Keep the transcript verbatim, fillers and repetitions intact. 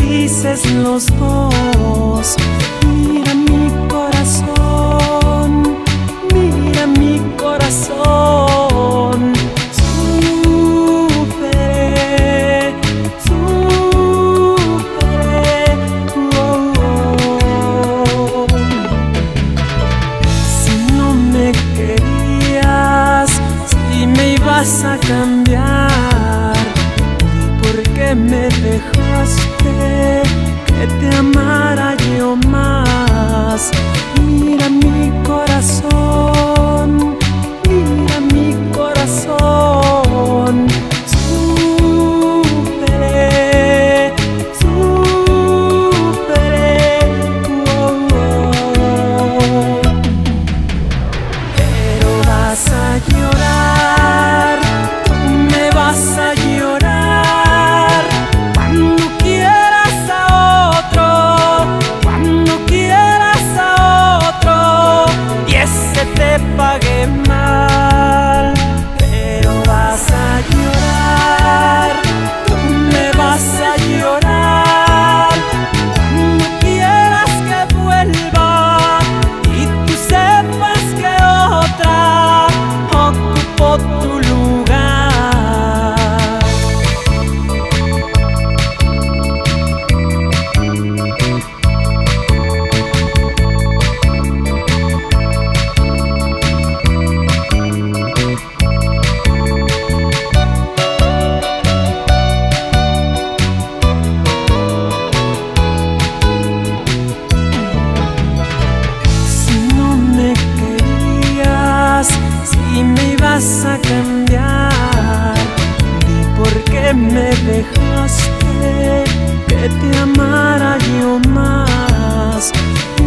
felices los dos. Mira mi corazón, mira mi corazón. Superé, superé, oh, oh. Si no me querías, si me ibas a cambiar, ¿y por qué me dejaste que te amara yo más? Mira mi corazón, mira mi corazón. Superé, superé, oh, oh. Pero vas a llorar, tú me vas a llorar cuando quieras a otro, cuando quieras a otro y ese te pague mal. Pero vas a llorar, tú me vas a llorar cuando quieras que vuelva y tú sepas que otra ocupó tu lugar. Si no me querías, si me ibas a cambiar, ¿y por qué me dejaste que te amara yo más?